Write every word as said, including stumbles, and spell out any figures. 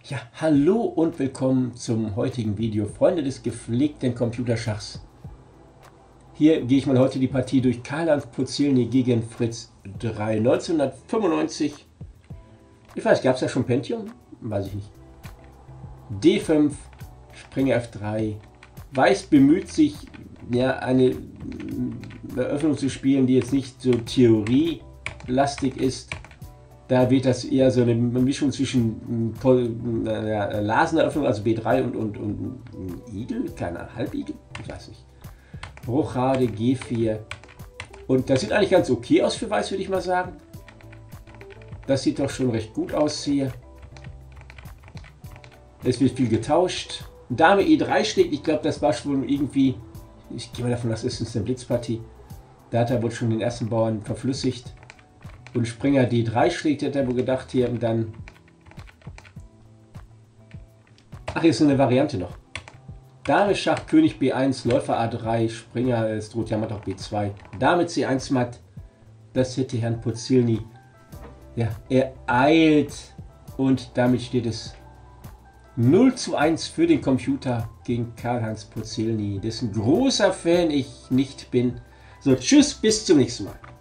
Ja, hallo und willkommen zum heutigen Video, Freunde des gepflegten Computerschachs. Hier gehe ich mal heute die Partie durch Karl-Heinz Podzielny gegen Fritz drei, neunzehnhundertfünfundneunzig. Ich weiß, gab es da schon Pentium? Weiß ich nicht. D fünf, Springer F drei. Weiß bemüht sich, ja, eine Eröffnung zu spielen, die jetzt nicht so theorielastig ist. Da wird das eher so eine Mischung zwischen äh, Larseneröffnung, also B drei und, und, und Igel, kleiner Halbigel, ich weiß nicht. Rochade, G vier. Und das sieht eigentlich ganz okay aus für Weiß, würde ich mal sagen. Das sieht doch schon recht gut aus hier. Es wird viel getauscht. Dame E drei schlägt, ich glaube, das war schon irgendwie, ich gehe mal davon aus, das ist eine Blitzpartie. Da hat er wohl schon den ersten Bauern verflüssigt. Und Springer D drei schlägt, hätte er wohl gedacht hier und dann... Ach, hier ist eine Variante noch. Dame Schach, König B eins, Läufer A drei, Springer, es droht ja matt auf B zwei. Dame C eins matt, das hätte Herrn Podzielny. Ja, er eilt und damit steht es null zu eins für den Computer gegen Karl-Heinz Podzielny, dessen großer Fan ich nicht bin. So, tschüss, bis zum nächsten Mal.